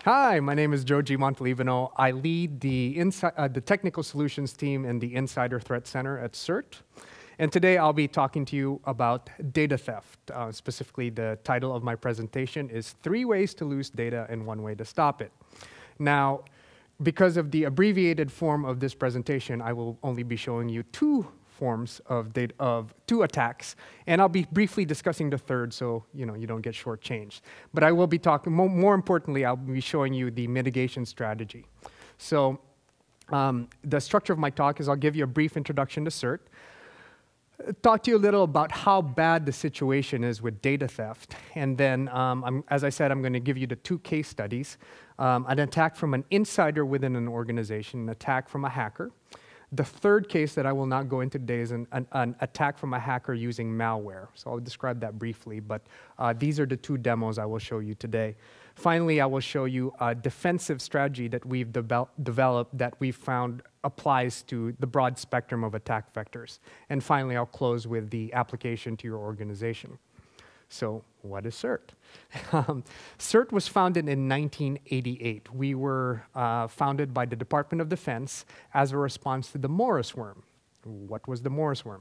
Hi, my name is Joji Montelibano. I lead the technical solutions team in the Insider Threat Center at CERT. And today I'll be talking to you about data theft. Specifically, the title of my presentation is 3 Ways to Lose Data and 1 Way to Stop It. Now, because of the abbreviated form of this presentation, I will only be showing you 2 forms of 2 attacks, and I'll be briefly discussing the third, so you don't get shortchanged. But I will be talking more importantly. I'll be showing you the mitigation strategy. So the structure of my talk is I'll give you a brief introduction to CERT, talk to you a little about how bad the situation is with data theft, and then, as I said, I'm going to give you the 2 case studies: an attack from an insider within an organization, an attack from a hacker. The third case that I will not go into today is an attack from a hacker using malware. So I'll describe that briefly, but these are the 2 demos I will show you today. Finally, I will show you a defensive strategy that we've developed that we've found applies to the broad spectrum of attack vectors. And finally, I'll close with the application to your organization. So what is CERT? CERT was founded in 1988. We were founded by the Department of Defense as a response to the Morris worm. What was the Morris worm?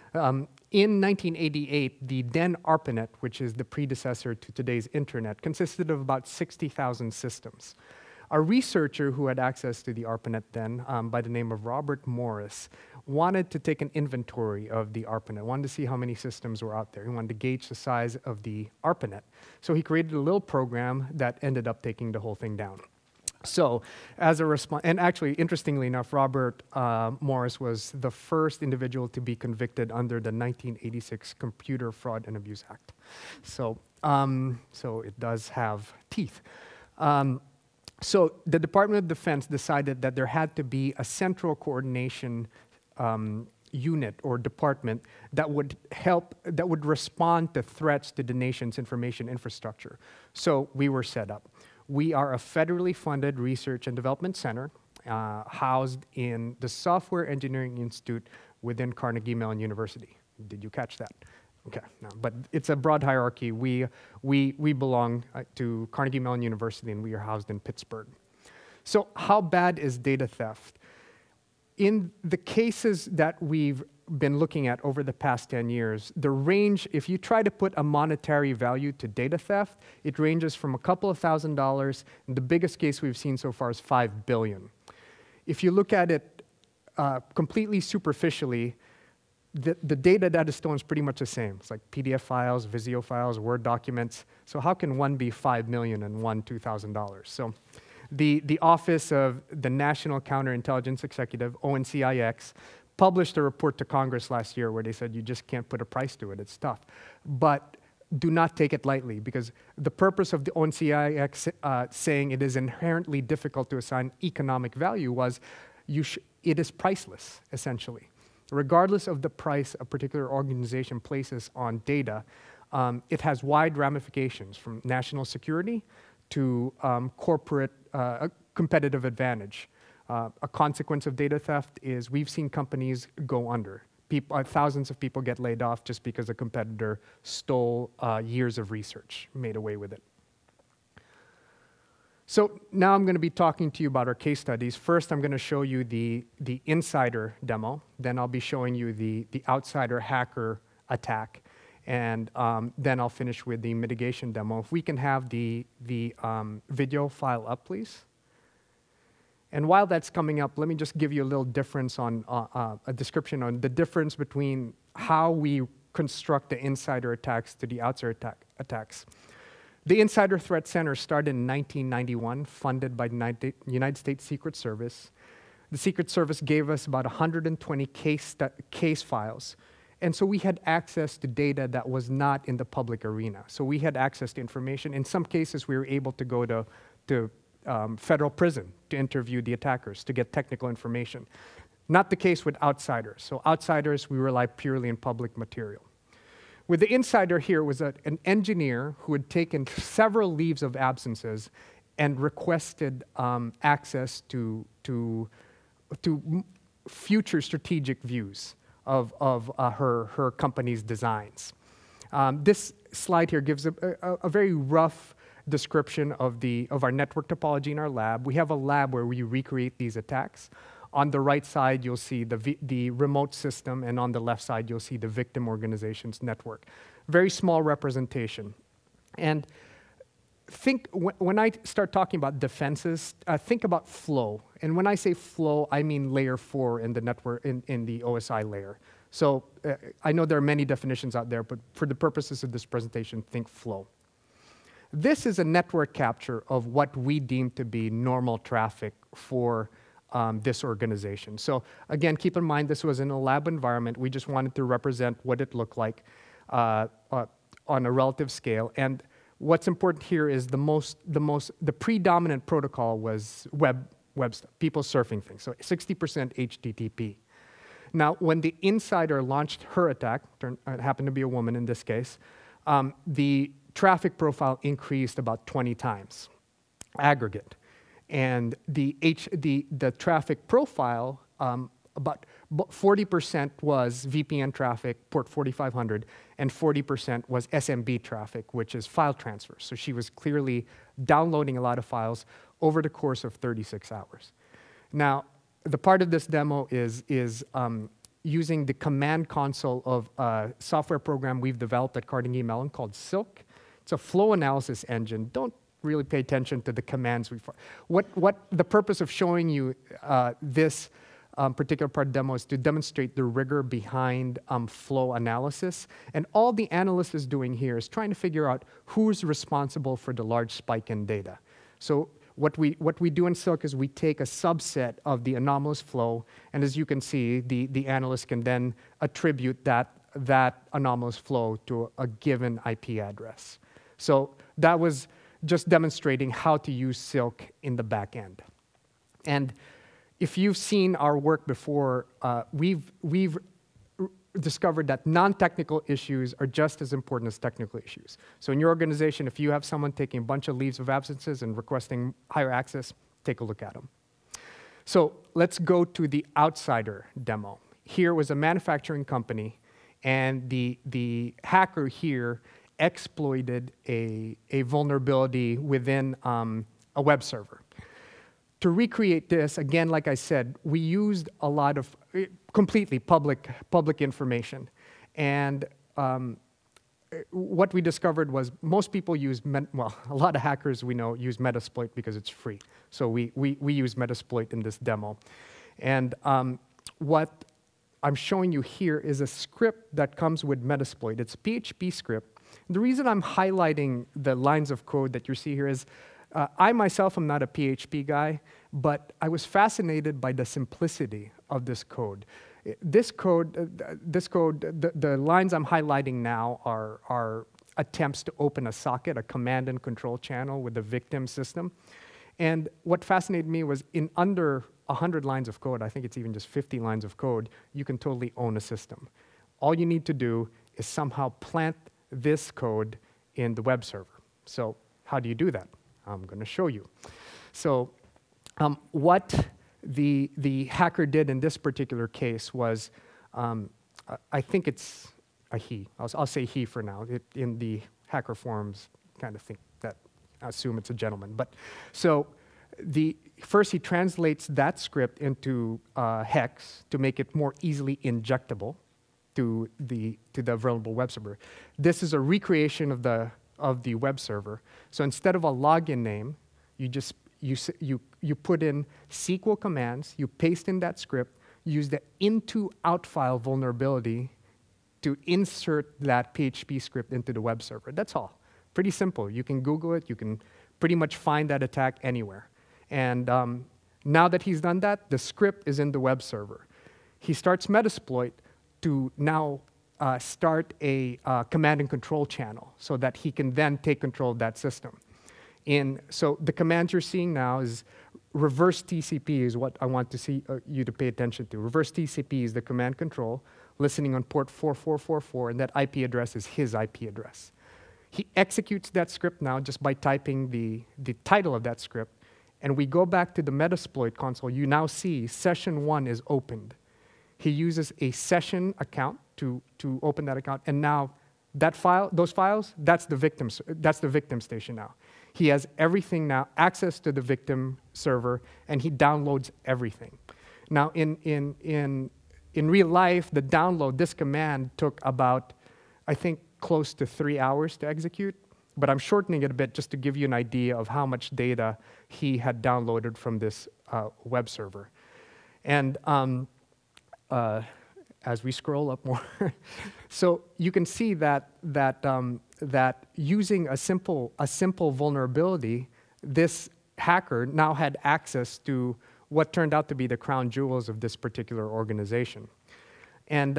In 1988, the then ARPANET, which is the predecessor to today's internet, consisted of about 60,000 systems. A researcher who had access to the ARPANET then, by the name of Robert Morris, wanted to take an inventory of the ARPANET, wanted to see how many systems were out there. He wanted to gauge the size of the ARPANET. So he created a little program that ended up taking the whole thing down. So as a response, and actually, interestingly enough, Robert Morris was the first individual to be convicted under the 1986 Computer Fraud and Abuse Act. So, so it does have teeth. So the Department of Defense decided that there had to be a central coordination unit or department that would respond to threats to the nation's information infrastructure. So we were set up. We are a federally funded research and development center housed in the Software Engineering Institute within Carnegie Mellon University. Did you catch that? Okay, no, but it's a broad hierarchy. We belong to Carnegie Mellon University, and we are housed in Pittsburgh. So how bad is data theft? In the cases that we've been looking at over the past 10 years, the range, if you try to put a monetary value to data theft, it ranges from a couple of $1,000s, and the biggest case we've seen so far is $5 billion. If you look at it completely superficially, the data that is stolen is pretty much the same. It's like PDF files, Visio files, Word documents. So how can one be $5 million and one $2,000? So the Office of the National Counterintelligence Executive, ONCIX, published a report to Congress last year where they said you just can't put a price to it. It's tough. But do not take it lightly, because the purpose of the ONCIX saying it is inherently difficult to assign economic value was it is priceless, essentially. Regardless of the price a particular organization places on data, it has wide ramifications from national security to corporate competitive advantage. A consequence of data theft is we've seen companies go under. Thousands of people get laid off just because a competitor stole years of research, made away with it. So now I'm going to be talking to you about our case studies. First, I'm going to show you the insider demo. Then I'll be showing you the outsider hacker attack. And then I'll finish with the mitigation demo. If we can have the video file up, please. And while that's coming up, let me just give you a little difference on a description on the difference between how we construct the insider attacks to the outsider attacks. The Insider Threat Center started in 1991, funded by the United States Secret Service. The Secret Service gave us about 120 case files. And so we had access to data that was not in the public arena. So we had access to information. In some cases, we were able to go to federal prison to interview the attackers, to get technical information. Not the case with outsiders. So outsiders, we rely purely on public material. With the insider here was an engineer who had taken several leaves of absences and requested access to future strategic views of her company's designs. This slide here gives a very rough description of our network topology in our lab. We have a lab where we recreate these attacks. On the right side, you'll see the remote system, and on the left side, you'll see the victim organization's network. Very small representation. And when I start talking about defenses, think about flow. And when I say flow, I mean layer 4 in the network, in the OSI layer. So I know there are many definitions out there, but for the purposes of this presentation, think flow. This is a network capture of what we deem to be normal traffic for this organization. So again, keep in mind this was in a lab environment. We just wanted to represent what it looked like on a relative scale. And what's important here is the predominant protocol was web stuff, people surfing things. So 60% HTTP. Now, when the insider launched her attack, it happened to be a woman in this case, the traffic profile increased about 20 times, aggregate. And the traffic profile, about 40% was VPN traffic, port 4500, and 40% was SMB traffic, which is file transfer. So she was clearly downloading a lot of files over the course of 36 hours. Now, the part of this demo is using the command console of a software program we've developed at Carnegie Mellon called Silk. It's a flow analysis engine. Don't really pay attention to the commands what the purpose of showing you this particular part of the demo is to demonstrate the rigor behind flow analysis. And all the analyst is doing here is trying to figure out who's responsible for the large spike in data. So what we do in Silk is we take a subset of the anomalous flow, and as you can see, the analyst can then attribute that anomalous flow to a given IP address. So that was just demonstrating how to use Silk in the back end. And if you've seen our work before, we've discovered that non-technical issues are just as important as technical issues. So in your organization, if you have someone taking a bunch of leaves of absences and requesting higher access, take a look at them. So let's go to the outsider demo. Here was a manufacturing company, and the hacker here exploited a vulnerability within a web server. To recreate this, again, like I said, we used a lot of completely public information. And what we discovered was most people use, well, a lot of hackers we know use Metasploit because it's free. So we use Metasploit in this demo. And what I'm showing you here is a script that comes with Metasploit. It's a PHP script. The reason I'm highlighting the lines of code that you see here is I myself am not a PHP guy, but I was fascinated by the simplicity of this code. The lines I'm highlighting now are attempts to open a socket, a command and control channel with the victim system. And what fascinated me was in under 100 lines of code, I think it's even just 50 lines of code, you can totally own a system. All you need to do is somehow plant this code in the web server. So how do you do that? I'm going to show you. So what the hacker did in this particular case was, I think it's a he. I'll say he for now. In the hacker forums, kind of think that, I assume it's a gentleman. But so first he translates that script into hex to make it more easily injectable to the vulnerable web server. This is a recreation of the web server. So instead of a login name, you put in SQL commands, you paste in that script, use the into-out file vulnerability to insert that PHP script into the web server. That's all. Pretty simple. You can Google it. You can pretty much find that attack anywhere. And now that he's done that, the script is in the web server. He starts Metasploit to now start a command and control channel so that he can then take control of that system. So the command you're seeing now is reverse TCP is what I want to see you to pay attention to. Reverse TCP is the command control, listening on port 4444, and that IP address is his IP address. He executes that script now just by typing the title of that script, and we go back to the Metasploit console. You now see session 1 is opened. He uses a session account to open that account, and now that file, those files, that's the victim station now. He has everything now, access to the victim server, and he downloads everything. Now, in real life, the download, this command took about, I think, close to 3 hours to execute, but I'm shortening it a bit just to give you an idea of how much data he had downloaded from this web server. And as we scroll up more, so you can see that using a simple vulnerability, this hacker now had access to what turned out to be the crown jewels of this particular organization. And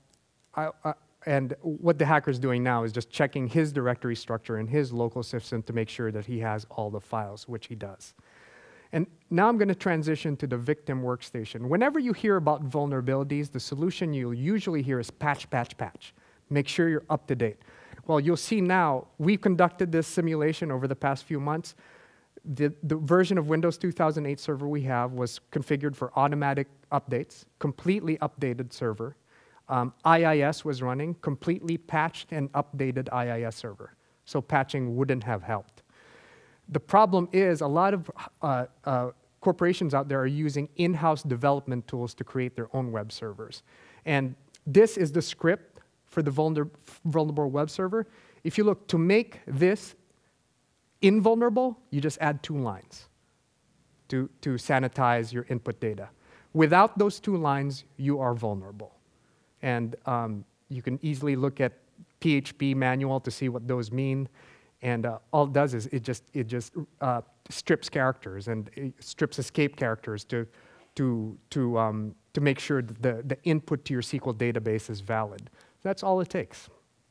what the hacker's doing now is just checking his directory structure in his local system to make sure that he has all the files, which he does. And now I'm going to transition to the victim workstation. Whenever you hear about vulnerabilities, the solution you'll usually hear is patch, patch, patch. Make sure you're up to date. Well, you'll see now, we've conducted this simulation over the past few months. The version of Windows 2008 server we have was configured for automatic updates, completely updated server. IIS was running, completely patched and updated IIS server. So patching wouldn't have helped. The problem is a lot of corporations out there are using in-house development tools to create their own web servers. And this is the script for the vulnerable web server. If you look, to make this invulnerable, you just add 2 lines to sanitize your input data. Without those 2 lines, you are vulnerable. And you can easily look at PHP manual to see what those mean. And all it does is it just strips characters and it strips escape characters to make sure that the input to your SQL database is valid. That's all it takes.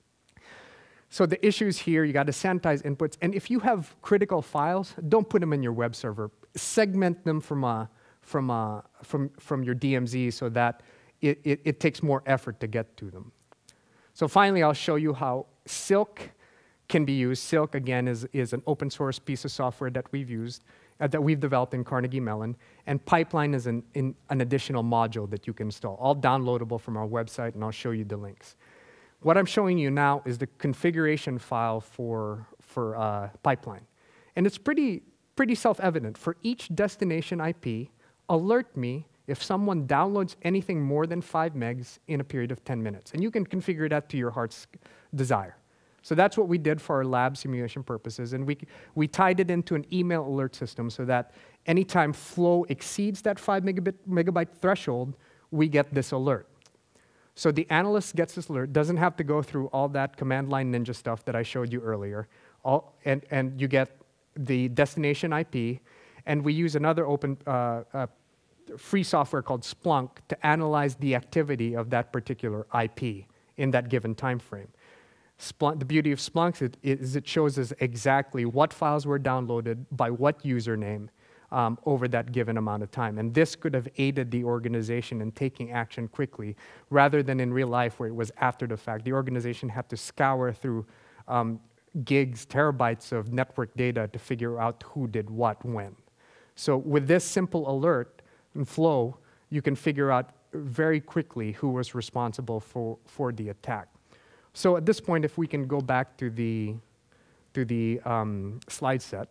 So the issues here, you got to sanitize inputs. And if you have critical files, don't put them in your web server. Segment them from your DMZ so that it takes more effort to get to them. So finally, I'll show you how Silk can be used. Silk, again, is an open source piece of software that we've used, that we've developed in Carnegie Mellon. And Pipeline is an additional module that you can install, all downloadable from our website, and I'll show you the links. What I'm showing you now is the configuration file for Pipeline. And it's pretty self-evident. For each destination IP, alert me if someone downloads anything more than 5 megs in a period of 10 minutes. And you can configure that to your heart's desire. So that's what we did for our lab simulation purposes. And we tied it into an email alert system so that anytime flow exceeds that 5 megabyte threshold, we get this alert. So the analyst gets this alert, doesn't have to go through all that command line ninja stuff that I showed you earlier. And you get the destination IP. And we use another open free software called Splunk to analyze the activity of that particular IP in that given time frame. The beauty of Splunk is it shows us exactly what files were downloaded by what username over that given amount of time. And this could have aided the organization in taking action quickly, rather than in real life where it was after the fact. The organization had to scour through gigs, terabytes of network data to figure out who did what when. So with this simple alert and flow, you can figure out very quickly who was responsible for the attack. So at this point, if we can go back to the slide set.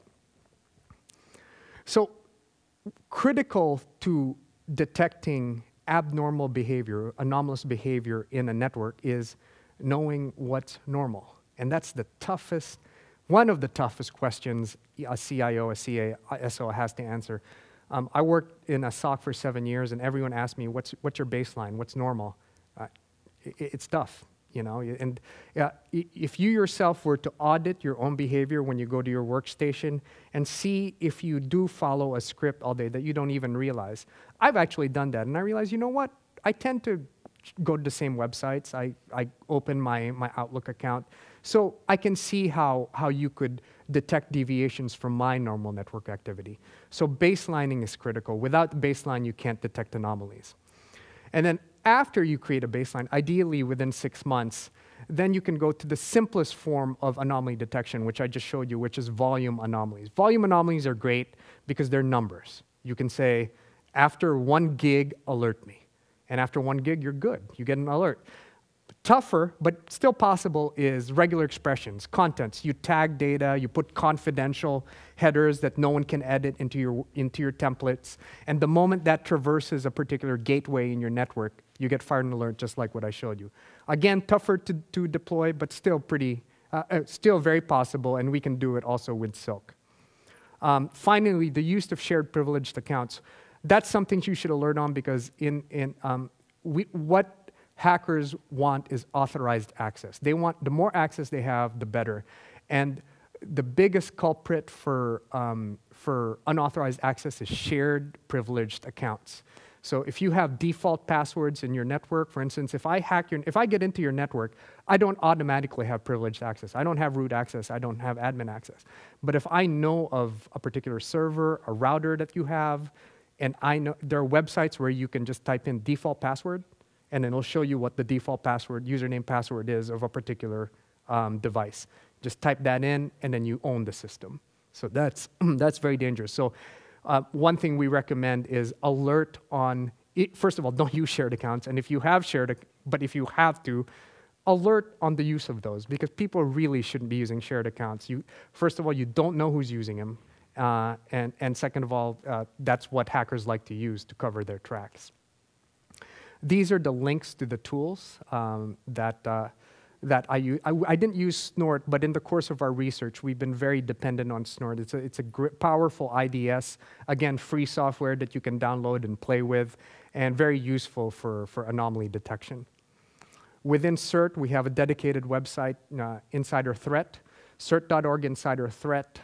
So critical to detecting abnormal behavior, anomalous behavior in a network is knowing what's normal. And that's the toughest, one of the toughest questions a CIO, a CASO has to answer. I worked in a SOC for 7 years, and everyone asked me, what's your baseline? What's normal? It's tough. You know, and if you yourself were to audit your own behavior when you go to your workstation and see if you do follow a script all day that you don't even realize. I've actually done that, and I realized, you know what? I tend to go to the same websites. I open my Outlook account. So I can see how you could detect deviations from my normal network activity. So baselining is critical. Without baseline, you can't detect anomalies. And then after you create a baseline, ideally within 6 months, then you can go to the simplest form of anomaly detection, which I just showed you, which is volume anomalies. Volume anomalies are great because they're numbers. You can say, after 1 gig, alert me. And after 1 gig, you're good. You get an alert. But Tougher, but still possible, is regular expressions, contents. You tag data, you put confidential headers that no one can edit into your templates, and the moment that traverses a particular gateway in your network, you get fired an alert, just like what I showed you. Again, tougher to deploy, but still still very possible, and we can do it also with Silk. Finally, the use of shared privileged accounts. That's something you should alert on, because what hackers want is authorized access. They want, the more access they have, the better. And the biggest culprit for unauthorized access is shared privileged accounts. So if you have default passwords in your network, for instance, if I get into your network, I don't automatically have privileged access. I don't have root access. I don't have admin access. But if I know of a particular server, a router that you have, and I know there are websites where you can just type in default password, and then it'll show you what the default password, username password is of a particular device. Just type that in, and then you own the system. So that's very dangerous. So one thing we recommend is alert on, first of all, don't use shared accounts. And if you have but if you have to, alert on the use of those, because people really shouldn't be using shared accounts. First of all, you don't know who's using them. And second of all, that's what hackers like to use to cover their tracks. These are the links to the tools that I use. I didn't use Snort, but in the course of our research, we've been very dependent on Snort. It's a powerful IDS, again, free software that you can download and play with, and very useful for anomaly detection. Within CERT, we have a dedicated website, Insider Threat, cert.org Insider Threat.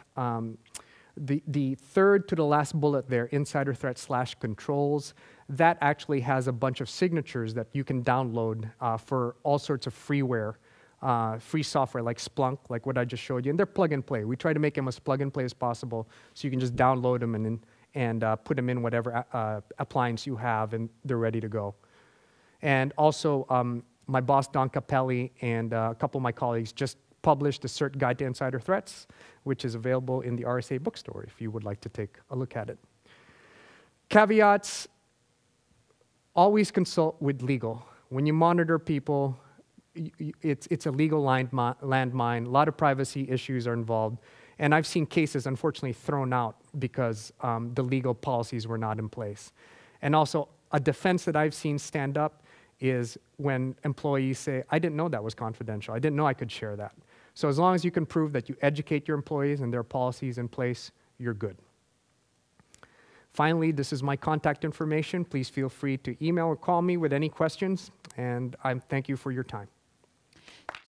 The third to the last bullet there, Insider Threat /controls, that actually has a bunch of signatures that you can download for all sorts of freeware, free software like Splunk, like what I just showed you, and they're plug and play. We try to make them as plug and play as possible, so you can just download them and put them in whatever appliance you have, and they're ready to go. And also, my boss, Don Capelli, and a couple of my colleagues just published the CERT Guide to Insider Threats, which is available in the RSA bookstore if you would like to take a look at it. Caveats: always consult with legal. When you monitor people, it's a legal landmine. A lot of privacy issues are involved. And I've seen cases, unfortunately, thrown out because the legal policies were not in place. And also, a defense that I've seen stand up is when employees say, I didn't know that was confidential. I didn't know I could share that. So as long as you can prove that you educate your employees and there are policies in place, you're good. Finally, this is my contact information. Please feel free to email or call me with any questions, and I thank you for your time.